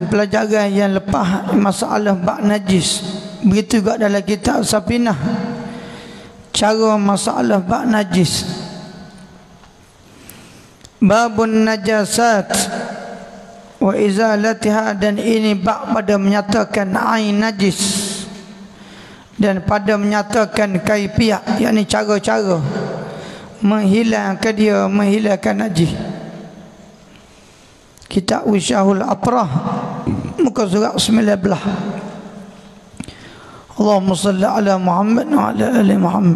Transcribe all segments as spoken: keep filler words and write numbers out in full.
pelajaran yang lepas masalah bak najis. Begitu juga dalam kitab Safinah, cara masalah bak najis. Babun najasat wa izalatiha, dan ini bab pada menyatakan ain najis dan pada menyatakan kaifiah, yakni cara-cara menghilangkan dia, menghilangkan najis. Kitab Wisyahul Aprah muka surat sembilan belas. Allahumma salli ala Muhammad wa ala ali Muhammad.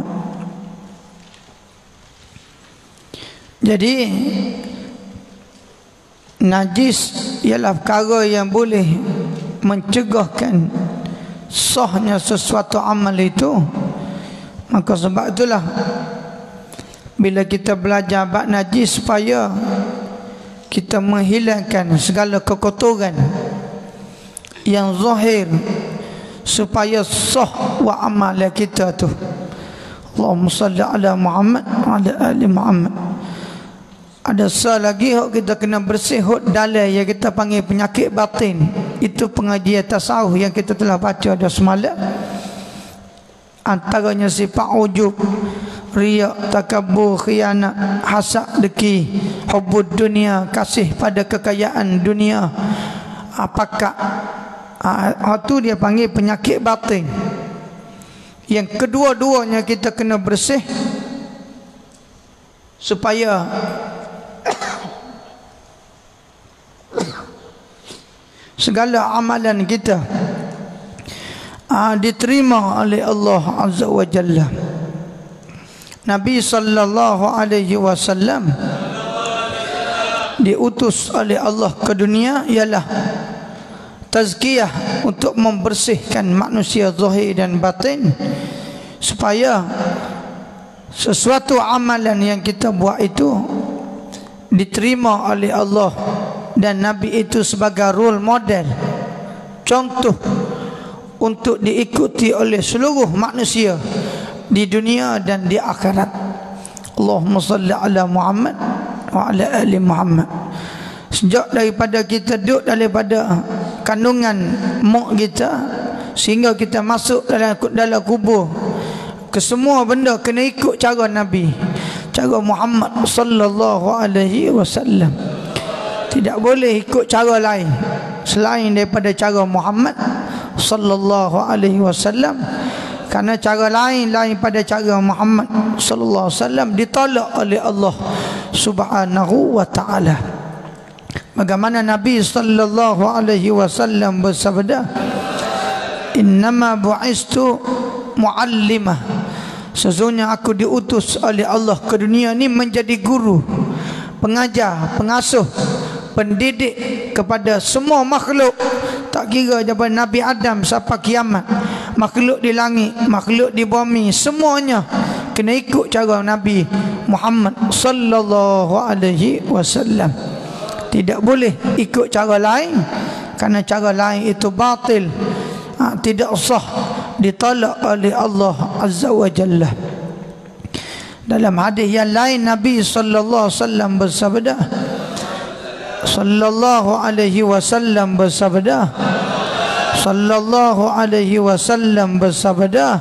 Jadi najis ialah perkara yang boleh mencegahkan sahnya sesuatu amal itu. Maka sebab itulah bila kita belajar bab najis, supaya kita menghilangkan segala kekotoran yang zahir, supaya sah wa amal kita tu. Allahumma salli ala Muhammad wa ala ali Muhammad. Ada sah lagi hok kita kena bersih hok dalam yang kita panggil penyakit batin. Itu pengajian tasawuf yang kita telah baca dah semalam. Antaranya sifat ujub, riak, takabur, khianat, hasad, deki, hubbud dunia, kasih pada kekayaan dunia. Apakah itu dia panggil penyakit batin. Yang kedua-duanya kita kena bersih supaya segala amalan kita aa, diterima oleh Allah Azza wa Jalla. Nabi sallallahu alaihi wasallam diutus oleh Allah ke dunia ialah tazkiyah, untuk membersihkan manusia zahir dan batin, supaya sesuatu amalan yang kita buat itu diterima oleh Allah dan Nabi itu sebagai role model, contoh untuk diikuti oleh seluruh manusia di dunia dan di akhirat. Allahumma salli ala Muhammad wa ala ali Muhammad. Sejak daripada kita duduk daripada kandungan mak kita sehingga kita masuk dalam dalam kubur, kesemua benda kena ikut cara Nabi, cara Muhammad sallallahu alaihi wasallam. Tidak boleh ikut cara lain selain daripada cara Muhammad sallallahu alaihi wasallam, kerana cara lain lain pada cara Muhammad sallallahu alaihi wasallam ditolak oleh Allah Subhanahu wa taala. Bagaimana Nabi sallallahu alaihi wasallam bersabda, "Innama bu'istu muallimah." Sesungguhnya aku diutus oleh Allah ke dunia ni menjadi guru, pengajar, pengasuh, pendidik kepada semua makhluk. Tak kira daripada Nabi Adam sampai kiamat, makhluk di langit, makhluk di bumi, semuanya kena ikut cara Nabi Muhammad sallallahu alaihi wasallam. Tidak boleh ikut cara lain, kerana cara lain itu batil, ha, tidak sah, ditolak oleh Allah Azza wa Jalla. Dalam hadis yang lain Nabi sallallahu alaihi wasallam bersabda, sallallahu alaihi wasallam bersabda, sallallahu alaihi wasallam bersabda,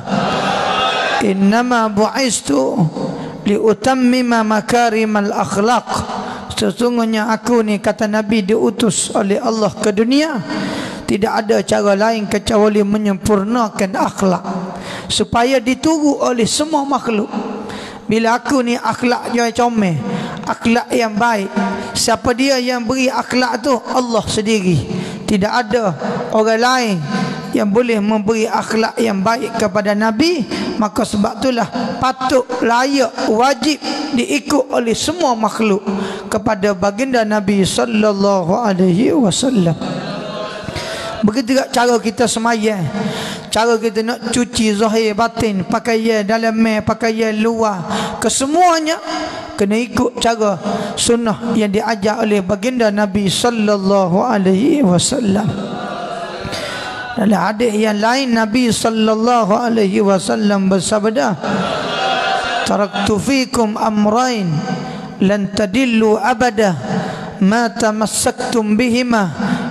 "Innama bu'istu liutammima makarimal akhlaq." Sesungguhnya aku ni, kata Nabi, diutus oleh Allah ke dunia, tidak ada cara lain kecuali menyempurnakan akhlak supaya dituru oleh semua makhluk. Bila aku ni akhlak yang comel, akhlak yang baik, siapa dia yang beri akhlak tu? Allah sendiri. Tidak ada orang lain yang boleh memberi akhlak yang baik kepada Nabi. Maka sebab itulah patut, layak, wajib diikut oleh semua makhluk kepada baginda Nabi sallallahu alaihi wasallam. Begitu juga cara kita semayang, cara kita nak cuci zahir batin, pakaian dalam meh, pakaian luar, kesemuanya kena ikut cara sunnah yang diajar oleh baginda Nabi sallallahu alaihi wasallam. Dalam hadis yang lain Nabi sallallahu alaihi wasallam bersabda, "Taraktu fikum amrain lan tadillu abada ma tamassaktum bihima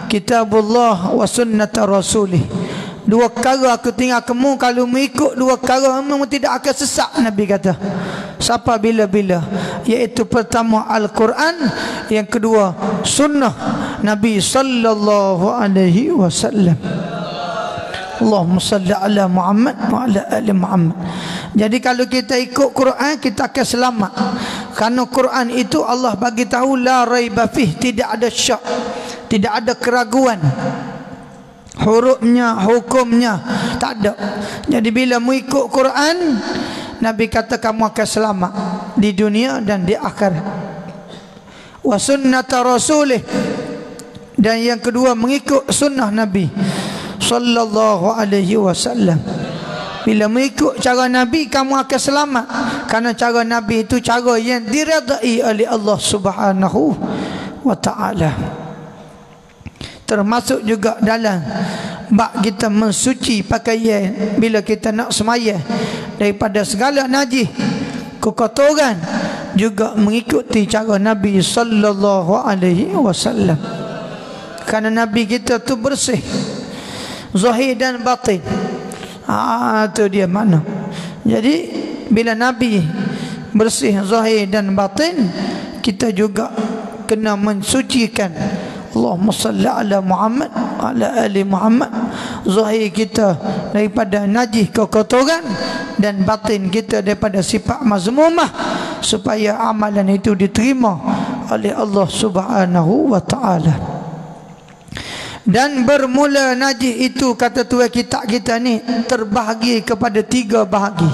kitabullah wa sunnata rasulih. Dua perkara aku tinggal kamu, kalau mengikut dua perkara memang tidak akan sesat, Nabi kata. Sampai bila-bila, iaitu pertama Al-Quran, yang kedua sunnah Nabi sallallahu alaihi wasallam. Allahumma salli ala Muhammad wa ala ali Muhammad. Jadi kalau kita ikut Quran, kita akan selamat. Karena Quran itu Allah bagi tahu la raiba fih, tidak ada syak, tidak ada keraguan. Hurufnya, hukumnya tak ada. Jadi bila mengikut Quran, Nabi kata kamu akan selamat di dunia dan di akhirat. Wa sunnata rasulih, dan yang kedua mengikut sunnah Nabi sallallahu alaihi wasallam. Bila mengikut cara Nabi, kamu akan selamat. Karena cara Nabi itu cara yang diredai oleh Allah Subhanahu wa ta'ala. Termasuk juga dalam bab kita mensuci pakaian bila kita nak semaya daripada segala najis, kekotoran, juga mengikuti cara Nabi sallallahu alaihi wasallam. Karena Nabi kita tu bersih zahir dan batin. Ah, tu dia mana. Jadi bila Nabi bersih zahir dan batin, kita juga kena mensucikan. Allahumma salli ala Muhammad ala ali Muhammad. Zahir kita daripada najis, kekotoran, dan batin kita daripada sifat mazmumah, supaya amalan itu diterima oleh Allah Subhanahu wa ta'ala. Dan bermula najis itu, kata tuan kitab kita ni, terbahagi kepada tiga bahagi.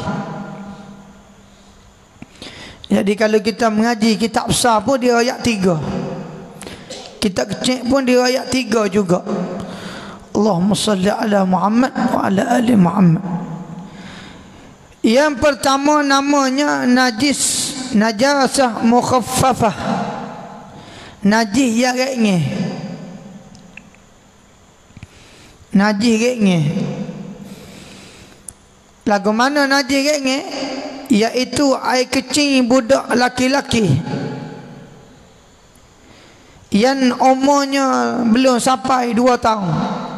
Jadi kalau kita mengaji kitab besar pun dia ayat tiga, kitab kecil pun dia ayat tiga juga. Allahumma salli ala Muhammad wa ala ali Muhammad. Yang pertama namanya najis, najasah mukhaffafah, najis yang ringan. Najis ringan. Lagu mana najis ringan? Iaitu air kecil budak laki-laki yang umurnya belum sampai dua tahun,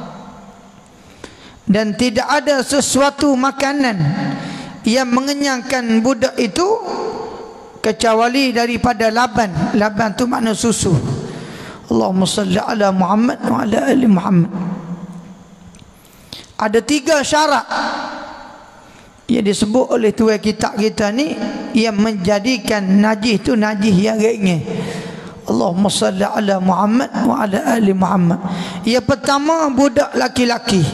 dan tidak ada sesuatu makanan yang mengenyangkan budak itu kecuali daripada laban. Laban tu makna susu. Allahumma salli ala Muhammad wa ala ali Muhammad. Ada tiga syarat yang disebut oleh tuan kitab kita ni yang menjadikan najis tu najis yang ringan. Allahumma salli ala Muhammad wa ala ali Muhammad. Yang pertama budak laki-laki.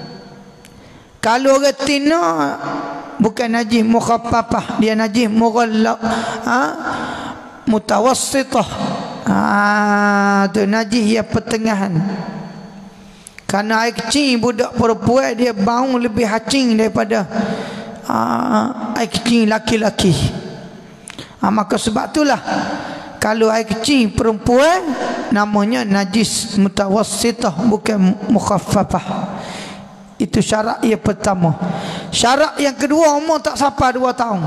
Kalau retina bukan najis mukhaffafah, dia najis mughallaq, ha? Mutawassitah. Ah, tu najis yang pertengahan. Karena air kecil budak perempuan dia bau lebih hacing daripada ah, air kecil laki-laki. Ah, maka sebab itulah kalau air kecil perempuan namanya najis mutawassitah, bukan mukhaffafah. Itu syarat yang pertama. Syarat yang kedua, umur tak sampai dua tahun.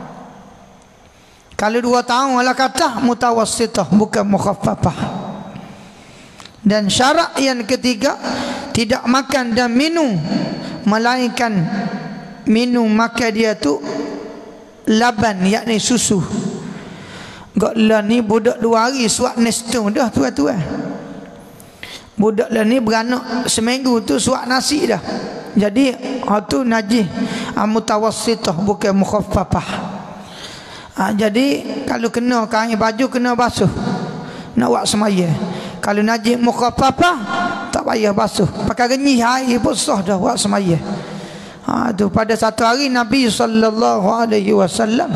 Kalau dua tahun ala kata mutawassitah, bukan mukhaffafah. Dan syarat yang ketiga, tidak makan dan minum, melainkan minum makan dia tu laban, yakni susu. Gak lah ni budak dua hari suap nestung dah tuan-tuan. Budak lah ni beranak seminggu tu suap nasi dah. Jadi hal tu najis mutawassitah, bukan mukhaffafah. Ha, jadi kalau kena kain baju kena basuh nak buat semaya. Kalau najis mukhaffafah tak payah basuh, pakai renyih air pun sah dah buat semaya. Ha, tu pada satu hari Nabi sallallahu alaihi wasallam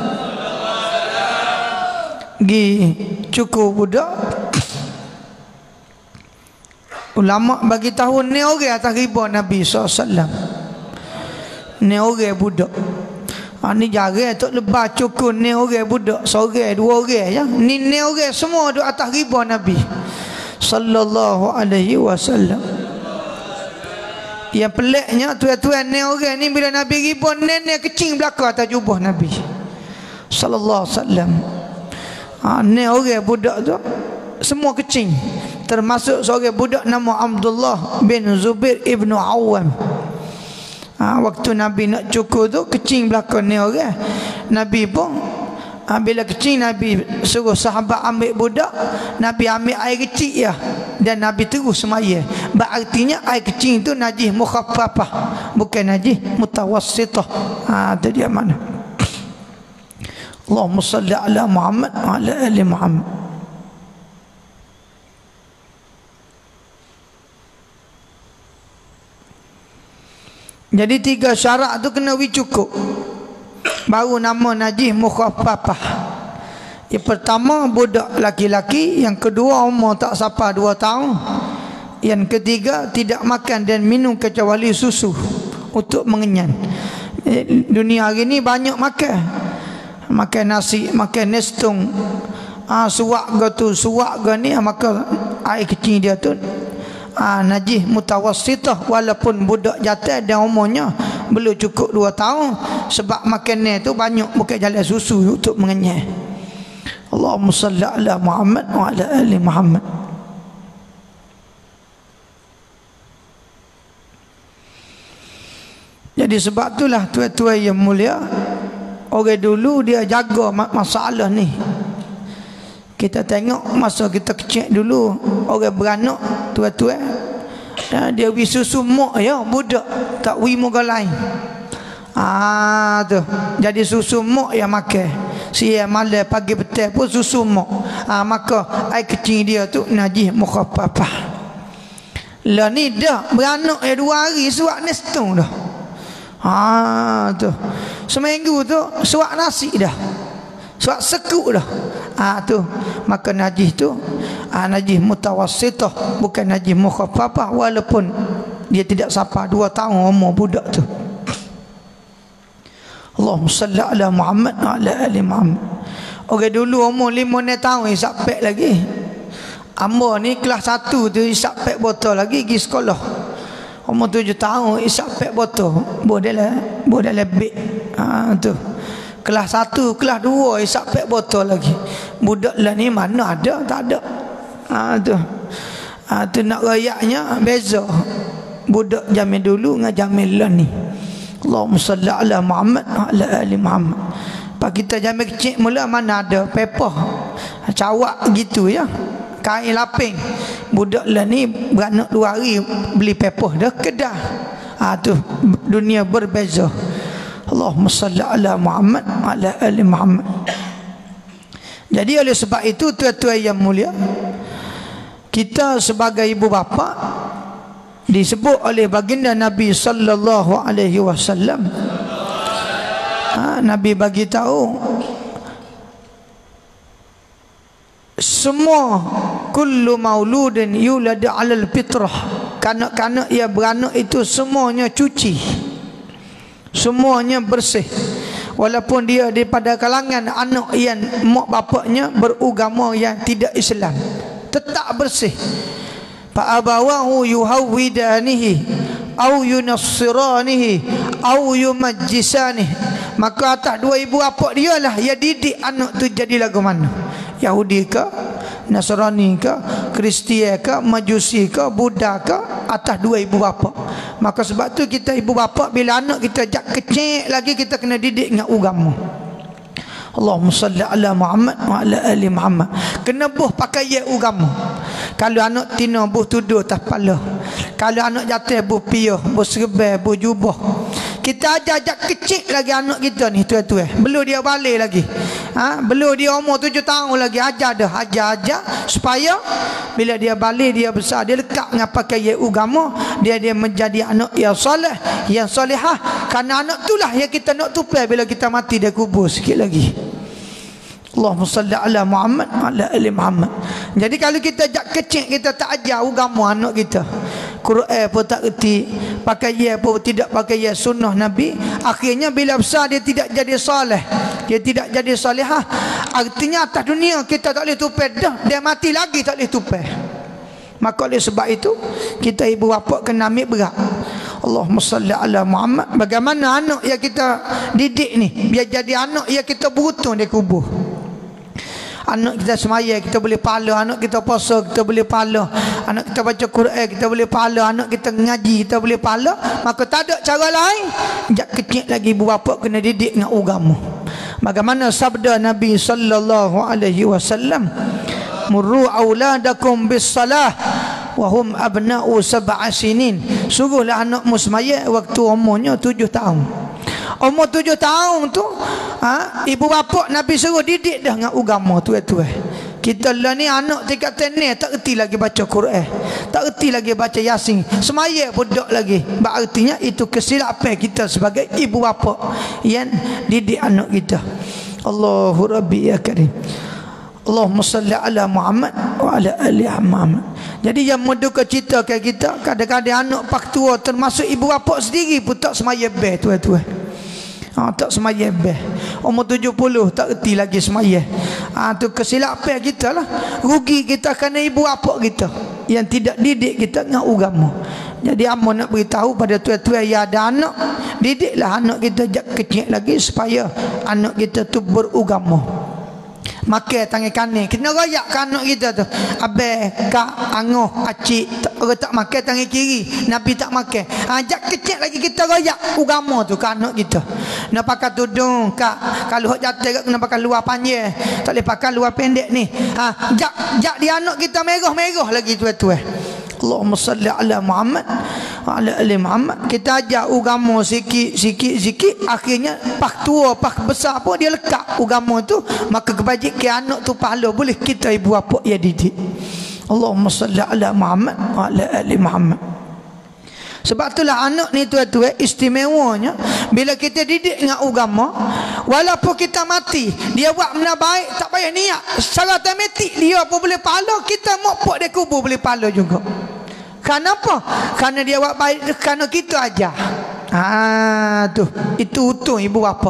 gi cukur budak. Ulama bagi tahu ni orang atas riba Nabi sallallahu alaihi wasallam. Ni orang budak. Ha, ni jarang tok lebar cukur ni orang budak, seorang dua orang ya. Ni ni orang semua duk atas riba Nabi sallallahu alaihi wasallam. Yang peliknya tuan-tuan, ni orang ni bila Nabi riba, nenek kecil belakang atas jubah Nabi sallallahu alaihi wasallam. Ha, ni orang budak tu semua kecil, termasuk seorang budak nama Abdullah bin Zubair ibnu Awam. Ha, waktu Nabi nak cukur tu kecing belakang ni orang. Nabi pun ha, bila kecing Nabi suruh sahabat ambil budak, Nabi ambil air kecil ya, dan Nabi terus semaya. Berartinya air kecing tu najis mukhaffafah, bukan najis mutawassithah. Ha, tu dia mana. Allahumma salli ala Muhammad wa ala ali Muhammad. Jadi tiga syarat tu kena cukup, baru nama najis mukhaffafah. Yang pertama budak laki-laki, yang kedua umur tak sampai dua tahun, yang ketiga tidak makan dan minum kecuali susu untuk mengenyang. Dunia hari ni banyak makan, makan nasi, makan nestung, ah suak ke tu, suak ke ni, maka air kecil dia tu Ah, najis mutawassithah, walaupun budak jatuh dan umurnya belum cukup dua tahun, sebab makannya tu banyak, bukan jalan susu untuk mengenyang. Allahumma salli ala Muhammad wa ala ali Muhammad. Jadi sebab itulah tuan-tuan yang mulia, orang dulu dia jaga masalah ni. Kita tengok masa kita kecil dulu, orang beranak tuan-tuan, dia beri susu mak ya budak, tak beri muka lain. Ah tu. Jadi susu mak yang makan. Siang malam pagi petang pun susu mak. Ah maka air kecil dia tu najis mukhaffafah. Lah ni dah beranak ya dua hari suak nestung dah. Ah tu. Seminggu tu suak nasi dah. Suak sekuk dah. Ah tu, maka najis tu ah, najis mutawassithah, bukan najis mukhaffafah, walaupun dia tidak sampai dua tahun umur budak tu. Allahumma salli ala Muhammad wa ala ali Muhammad. Orang dulu umur lima enam tahun isap pek lagi. Ambo ni kelas satu tu isap pek botol lagi pergi sekolah. Umur tujuh tahun isap pek botol. Bodel bodel lebih. Ah tu. Kelas satu, kelas dua isap pek botol lagi. Budak lah ni mana ada, tak ada. Ha tu. Ha tu nak rayaknya beza. Budak zaman dulu dengan zaman lah ni. Allahumma salli ala Muhammad wa ala ali Muhammad. Pak kita zaman kecil mula mana ada paper. Cawak gitu ya. Kain laping. Budak lah ni beranak dua hari beli paper dah kedah. Ha tu dunia berbeza. Allahumma salli ala Muhammad wa ala ali Muhammad. Jadi oleh sebab itu tuan-tuan yang mulia, kita sebagai ibu bapa disebut oleh baginda Nabi sallallahu alaihi wasallam, ha, Nabi bagi tahu semua kullu mauludin yulad 'alal fitrah, kanak-kanak ia beranak itu semuanya cuci, semuanya bersih, walaupun dia daripada kalangan anak yang mak bapaknya beragama yang tidak Islam, tetap bersih. Fa abawahu yuhawidanihi au yunassiranihi au yumajjisanihi, maka atas dua ibu bapa dia lah dia didik anak tu jadi lagu mana, Yahudi ke, Nasrani ke, Kristian ke, Majusi ke, Buddha ke, atas dua ibu bapa. Maka sebab tu kita ibu bapa bila anak kita jak kecil lagi kita kena didik dengan agama. Allahumma salli ala Muhammad wa ala ali Muhammad. Kena buh pakai ya agama. Kalau anak tina buh tuduh atas kepala. Kalau anak jatuh buh piyah, buh serbai, buh jubah. Kita ajar jak kecil lagi anak kita ni tuan-tuan. Belum dia balik lagi. Ha? Belum dia umur tujuh tahun lagi, ajar dah, ajar-ajar supaya bila dia balik, dia besar, dia lekat dengan pakai agama, dia dia menjadi anak yang soleh, yang solehah. Karena anak itulah yang kita nak tupai bila kita mati, dia kubur sikit lagi. Allahumma salli ala Muhammad wa ala ali Muhammad. Jadi kalau kita jak kecil kita tak ajar agama anak kita, Quran pun tak erti, pakai ya pun tidak pakai ya sunnah Nabi, akhirnya bila besar dia tidak jadi soleh, dia tidak jadi solehah. Artinya atas dunia kita tak boleh tupai dah, dia mati lagi tak boleh tupai. Maka oleh sebab itu kita ibu bapa kena ambil berat. Allahumma salli ala Muhammad. Bagaimana anak yang kita didik ni biar jadi anak yang kita beruntung dia kubur. Anak kita semaya kita boleh pahala, anak kita puasa kita boleh pahala, anak kita baca Quran kita boleh pahala, anak kita ngaji kita boleh pahala. Maka tak ada cara lain, jak kecil lagi ibu bapa kena didik dengan agama. Bagaimana sabda Nabi sallallahu alaihi wasallam, murru auladakum bis salah wa hum abna'u sab'a sinin. Suruhlah anakmu semaya waktu umurnya tujuh tahun. Umur tujuh tahun tu, ha, ibu bapa Nabi suruh didik dah dengan agama tu tu. Kita lah ni anak tingkat tenis tak erti lagi baca Quran, tak erti lagi baca Yasin, semaya pun tak lagi. Berartinya itu kesilapan kita sebagai ibu bapa yang didik anak kita. Allahu Rabbi ya Karim. Allahumma salli ala Muhammad wa ala ali Muhammad. Jadi yang menduka cita ke kita, kadang-kadang anak pak tua termasuk ibu bapa sendiri pun tak semaya beh tuan-tuan. Ha, tak semaya beh. Umur tujuh puluh tak erti lagi semaya. Ha, tu kesilapan kita lah. Rugi kita kerana ibu bapa kita yang tidak didik kita dengan agama. Jadi amo nak beritahu pada tuan-tuan yang ada anak, didiklah anak kita jak kecil lagi supaya anak kita tu beragama. Makan tangan kanan kena royak ke anak kita tu. Abang, kak, angoh, acik orang tak makan tangan kiri, Nabi tak makan. Ajak kecil lagi kita royak agama tu ke anak kita. Nak pakai tudung kak, kalau hok jatuh kena pakai luar panjang, tak boleh pakai luar pendek ni. Ha, jak jak di anak kita merah-merah lagi tuan-tuan. Allahumma salli ala Muhammad wa ala ali Muhammad. Kita ajar agama sikit sikit sikit, akhirnya pak tua pak besar pun dia lekat agama tu, maka kebajikan anak tu pahala boleh kita ibu bapa ya didik. Allahumma salli ala Muhammad wa ala ali Muhammad. Sebab itulah anak ni tuan-tuan istimewanya bila kita didik dengan agama, walaupun kita mati dia buat benda baik tak payah niat, secara automatik dia pun boleh pahala, kita mokpok dia kubur boleh pahala juga. Kenapa? Kerana dia buat baik kerana kita ajar. Ah tu, itu utuh ibu bapa.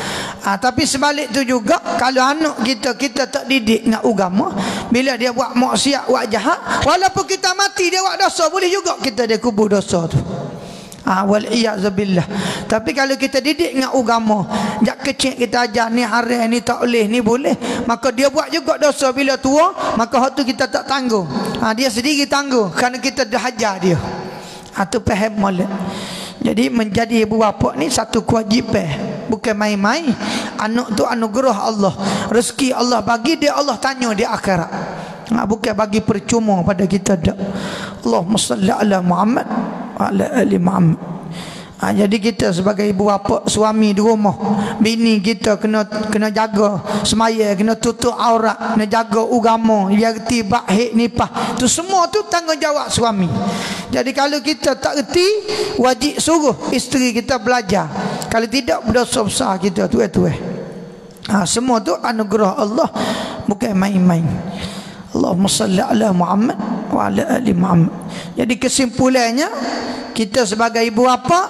Ah, tapi sebalik tu juga kalau anak kita kita tak didik dengan agama, bila dia buat maksiat, buat jahat, walaupun kita mati dia buat dosa, boleh juga kita dia kubur dosa tu. Ah, wal iyadzubillah. Tapi kalau kita didik dengan agama, jak kecil kita ajar ni haram, ni tak boleh, ni boleh, maka dia buat juga dosa bila tua, maka hak tu kita tak tanggung. Ah, dia sendiri tanggung kerana kita dah ajar dia. Ah, tu faham molek. Jadi menjadi ibu bapa ni satu kewajipan, bukan main-main. Anak tu anugerah Allah, rezeki Allah bagi dia, Allah tanya di akhirat. Ha, bukan bagi percuma pada kita dak. Allahumma salli ala Muhammad wa ala ali Muhammad. Ha, jadi kita sebagai ibu bapa, suami di rumah, bini kita kena kena jaga semaya, kena tutup aurat, kena jaga agama, dia reti baik nipah. Tu semua tu tanggungjawab suami. Jadi kalau kita tak reti, wajib suruh isteri kita belajar. Kalau tidak, berdosa besar kita tu tu eh. Ha, semua tu anugerah Allah, bukan main-main. Allahumma salli ala Muhammad wa ala ali Muhammad. Jadi kesimpulannya, kita sebagai ibu bapa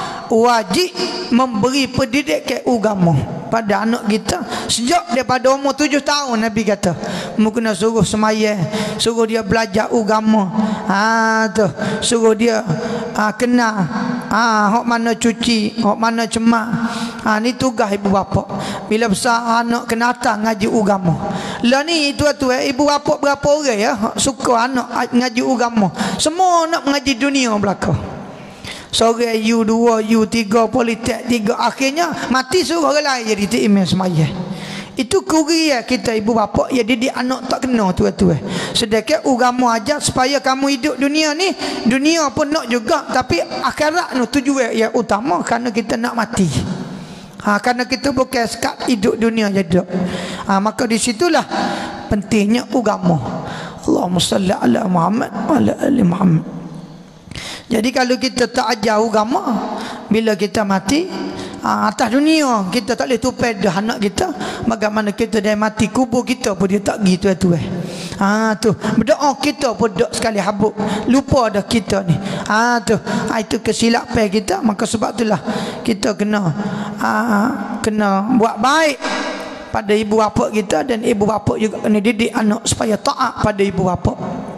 wajib memberi pendidikan agama pada anak kita sejak daripada umur tujuh tahun. Nabi kata mu kena suruh semaya, suruh dia belajar agama. Ha tu, suruh dia ha, kena ha hok mana cuci, hok mana cemak. Ha ni tugas ibu bapa. Bila besar anak kena datang ngaji agama. Lah ni tuan-tuan, ibu bapa berapa orang ya suka anak ngaji agama. Semua nak mengaji dunia belaka. Seorang U dua, U tiga, politek tiga, akhirnya mati suruh orang lain jadi imam semaya. Itu kurian kita ibu bapa ya didik anak tak kena tuan-tuan. Sedekah agama ajar supaya kamu hidup dunia ni, dunia pun nak juga, tapi akhirat no tujuan yang utama kerana kita nak mati. Ha, kerana kita bukan sekat hidup dunia je. Ha, maka di situlah pentingnya agama. Allahumma salli ala Muhammad wa ala ali Muhammad. Jadi kalau kita tak ajar agama, bila kita mati ha, atas dunia kita tak boleh tupai dah anak kita. Bagaimana kita dah mati, kubur kita pun dia tak pergi tuan-tuan. Ha tu, berdoa kita pun dok sekali habuk, lupa dah kita ni. Ha tu, ha, itu kesilapan kita. Maka sebab itulah kita kena ha, kena buat baik pada ibu bapa kita, dan ibu bapa juga kena didik anak supaya taat pada ibu bapa.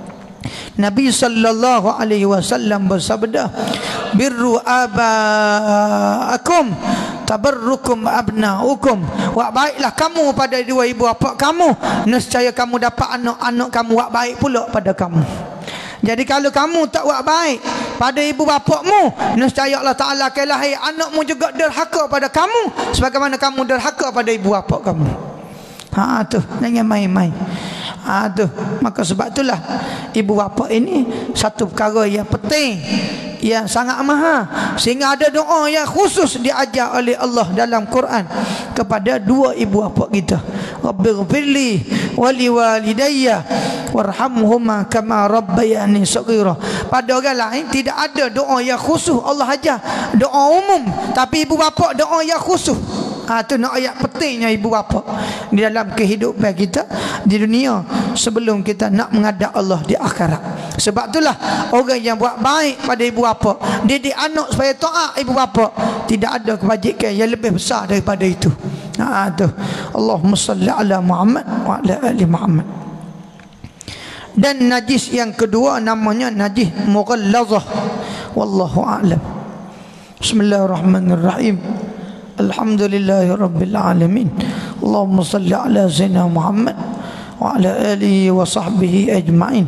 Nabi sallallahu alaihi wasallam bersabda, birru abaakum tabarrukum abnaukum, buat baiklah kamu pada dua ibu bapa kamu, nescaya kamu dapat anak-anak kamu buat baik pula pada kamu. Jadi kalau kamu tak buat baik pada ibu bapamu, nescaya Allah Ta'ala akan lahir anakmu juga derhaka pada kamu sebagaimana kamu derhaka pada ibu bapa kamu. Ha tu, jangan main-main. Ha tu, maka sebab itulah ibu bapa ini satu perkara yang penting, yang sangat mahal, sehingga ada doa yang khusus diajar oleh Allah dalam Quran kepada dua ibu bapa kita. Rabbighfirli wa liwalidayya warhamhuma kama rabbayani shaghira. Pada orang lain tidak ada doa yang khusus Allah ajar, doa umum, tapi ibu bapa doa yang khusus. Ha tu nak ayat pentingnya ibu bapa di dalam kehidupan kita di dunia sebelum kita nak menghadap Allah di akhirat. Sebab itulah orang yang buat baik pada ibu bapa, didik anak supaya taat ibu bapa, tidak ada kebajikan yang lebih besar daripada itu. Ha tu. Allahumma salli ala Muhammad wa ala ali Muhammad. Dan najis yang kedua namanya najis mughallazah. Wallahu a'lam. Bismillahirrahmanirrahim. Alhamdulillahi rabbil alamin. Allahumma salli ala sayyidina Muhammad wa ala alihi wa sahbihi ajma'in.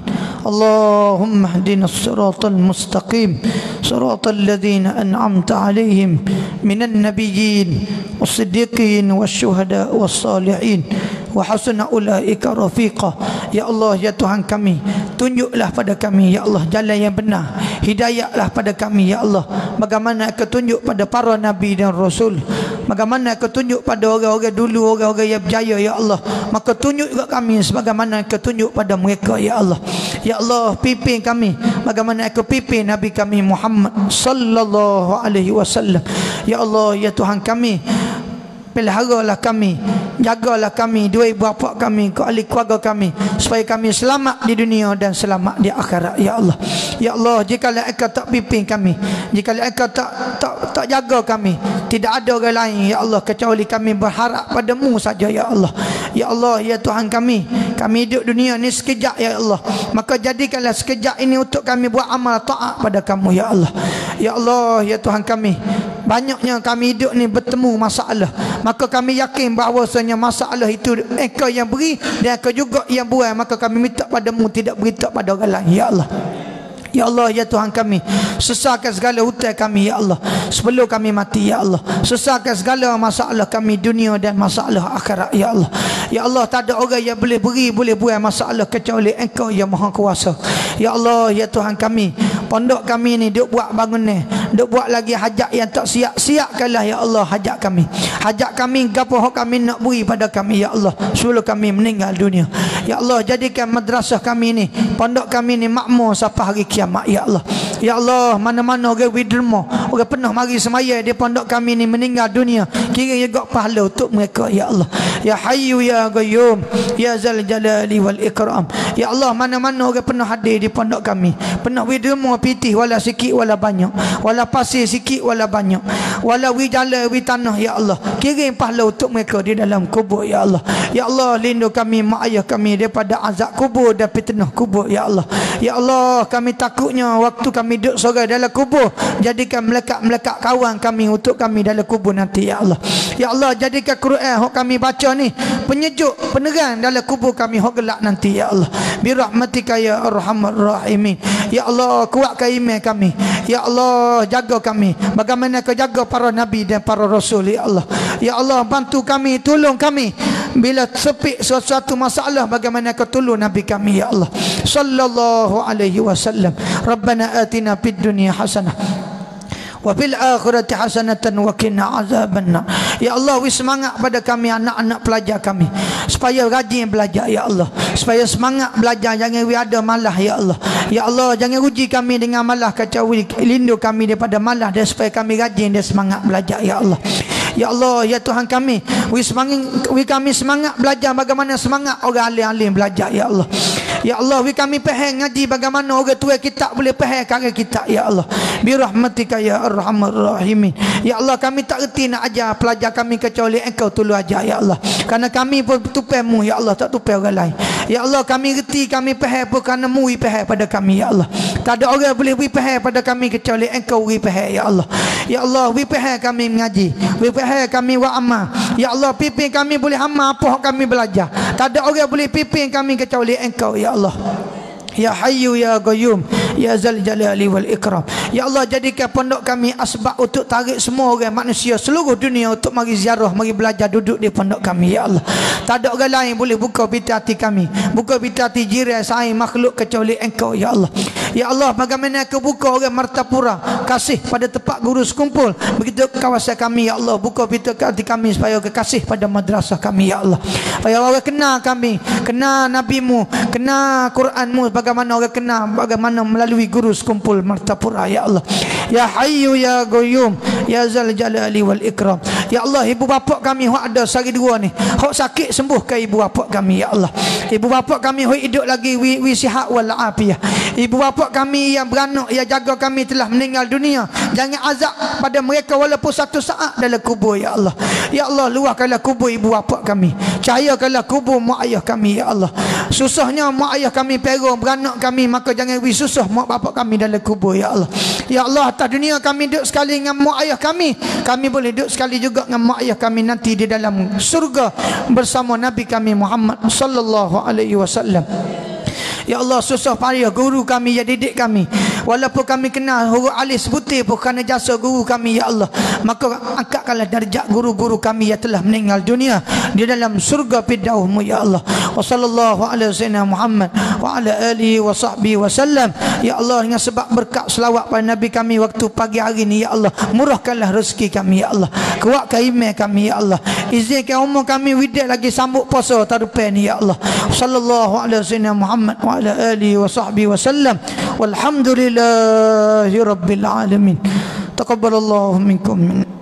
Allahumma hdina as-siratal mustaqim, siratal ladzina an'amta 'alaihim minan nabiyyin was-siddiqin wasyuhada was-salihin wa hasuna ulaika rafiqa. Ya Allah, ya Tuhan kami, tunjuklah pada kami ya Allah jalan yang benar, hidayahlah pada kami ya Allah, bagaimana Kau tunjuk pada para nabi dan rasul, bagaimana Kau tunjuk pada orang-orang dulu, orang-orang yang berjaya ya Allah, maka tunjuk juga kami sebagaimana Kau tunjuk pada mereka ya Allah. Ya Allah, pimpin kami bagaimana Kau pimpin Nabi kami Muhammad sallallahu alaihi wasallam. Ya Allah, ya Tuhan kami, peliharalah kami, jagalah kami, dua ibu bapa kami, ahli keluarga kami, supaya kami selamat di dunia dan selamat di akhirat ya Allah. Ya Allah, jika Engkau tak pimpin kami, jika Engkau tak tak tak jaga kami, tidak ada orang lain ya Allah kecuali kami berharap padamu saja ya Allah. Ya Allah, ya Tuhan kami, kami hidup dunia ni sekejap ya Allah, maka jadikanlah sekejap ini untuk kami buat amal taat pada kamu ya Allah. Ya Allah, ya Tuhan kami, banyaknya kami hidup ni bertemu masalah, maka kami yakin bahawasanya masalah itu Engkau yang beri dan Engkau juga yang buat, maka kami minta padamu tidak berita pada orang lain ya Allah. Ya Allah, ya Tuhan kami, sesahkan segala hutang kami ya Allah sebelum kami mati ya Allah. Sesahkan segala masalah kami dunia dan masalah akhirat ya Allah. Ya Allah, tak ada orang yang boleh beri, boleh buat masalah kecuali Engkau yang Maha Kuasa. Ya Allah, ya Tuhan kami, pondok kami ni duk buat bangunan, duk buat lagi hajat yang tak siap, siapkanlah ya Allah hajat kami. Hajat kami gapo hak kami nak beri pada kami ya Allah sebelum kami meninggal dunia. Ya Allah, jadikan madrasah kami ni, pondok kami ni makmur sampai hari kiamat ya Allah. Ya Allah, mana-mana orang widerma, orang pernah mari semaya di pondok kami ni meninggal dunia, kira juga pahala untuk mereka ya Allah. Ya Hayyu ya Qayyum ya Zal Jalali wal Ikram. Ya Allah, mana-mana orang pernah hadir di pondok kami, pernah widerma pitih wala sikit wala banyak, wala pasir sikit wala banyak, wala wi jala wi tanah ya Allah, kirim pahala untuk mereka di dalam kubur ya Allah. Ya Allah, lindungi kami, mak ayah kami daripada azab kubur dan fitnah kubur ya Allah. Ya Allah, kami takutnya waktu kami duduk sorang dalam kubur, jadikan melekat-melekat kawan kami untuk kami dalam kubur nanti ya Allah. Ya Allah, jadikan Quran yang kami baca ni penyejuk, penerang dalam kubur kami hok gelap nanti ya Allah. Bi rahmatika ya arhamar rahimin. Ya Allah, kuatkan iman kami. Ya Allah, jaga kami bagaimana Kau jaga para nabi dan para rasul ya Allah. Ya Allah, bantu kami, tolong kami bila sepik sesuatu masalah, bagaimana Kau tolong nabi kami ya Allah sallallahu alaihi wasallam. Rabbana atina fid dunya hasanah wa fil akhirati hasanatan wa qina azabannar. Ya Allah, wis semangat pada kami anak-anak pelajar kami supaya rajin belajar ya Allah, supaya semangat belajar, jangan wi ada malah ya Allah. Ya Allah, jangan uji kami dengan malah, kecuali lindungi kami daripada malah, dan supaya kami rajin dan semangat belajar ya Allah. Ya Allah, ya Tuhan kami, wi semangat wi kami semangat belajar bagaimana semangat orang alim-alim belajar ya Allah. Ya Allah, wi kami faham ngaji bagaimana orang tua kita boleh faham karya kita ya Allah. Bi rahmatika ya arhamar rahimin. Ya Allah, kami tak reti nak ajar pelajar kami kecuali Engkau tolong ajar ya Allah. Karena kami pun tupai-Mu ya Allah, tak tupai orang lain. Ya Allah, kami reti kami faham pun kerana Mu wi faham pada kami ya Allah. Tak ada orang boleh wi faham pada kami kecuali Engkau wi faham ya Allah. Ya Allah, wi faham kami mengaji, wi faham kami wa amal. Ya Allah, pimpin kami boleh amal apa kami belajar. Tak ada orang boleh pimpin kami kecuali Engkau ya Allah. Ya Hayyu ya Qayyum ya Zal Jalali wal Ikram. Ya Allah, jadikan pondok kami asbab untuk tarik semua orang manusia seluruh dunia untuk mari ziarah, mari belajar duduk di pondok kami ya Allah. Tak ada orang lain boleh buka pintu hati kami, buka pintu hati jiran saing makhluk kecuali Engkau ya Allah. Ya Allah, bagaimana Kau buka orang Martapura kasih pada tempat guru sekumpul, begitu kawasan kami ya Allah, buka pintu hati kami supaya kasih pada madrasah kami ya Allah. Supaya orang kenal kami, kenal Nabi-Mu, kenal Quran-Mu, bagaimana orang kenal, bagaimana melalui guru sekumpul Martapura ya Allah. Ya Hayyu ya Qayyum ya Zal Jalali wal Ikram. Ya Allah, ibu bapa kami hok ada sehari dua ni, hok sakit sembuhkan ibu bapa kami ya Allah. Ibu bapa kami hok hidup lagi wi, wi sihat wal afiyah. Ibu bapa kami yang beranak yang jaga kami telah meninggal dunia, jangan azab pada mereka walaupun satu saat dalam kubur ya Allah. Ya Allah, luahkanlah kubur ibu bapa kami, cahayakanlah kubur mak ayah kami ya Allah. Susahnya mak ayah kami perang beranak kami, maka jangan wi susah mak bapa kami dalam kubur ya Allah. Ya Allah, atas dunia kami duduk sekali dengan mak ayah kami, kami boleh duduk sekali juga dengan mak ayah kami nanti di dalam surga bersama Nabi kami Muhammad sallallahu alaihi wasallam. Ya Allah, susah payah guru kami yang didik kami, walaupun kami kenal huruf alif sebutir pun kerana jasa guru kami ya Allah, maka angkatkanlah darjat guru-guru kami yang telah meninggal dunia di dalam surga firdaus-Mu ya Allah. Wa sallallahu ala sayyidina Muhammad wa ala alihi wa sahbihi wasallam. Ya Allah, dengan sebab berkat selawat pada Nabi kami waktu pagi hari ni ya Allah, murahkanlah rezeki kami ya Allah, kuatkan iman kami ya Allah, izinkan umur kami widak lagi sambut puasa tarupai ni ya Allah. Sallallahu ala sayyidina Muhammad wa ala alihi wa sahbihi wasallam. Walhamdulillahi rabbil alamin. Taqabbalallahu minkum.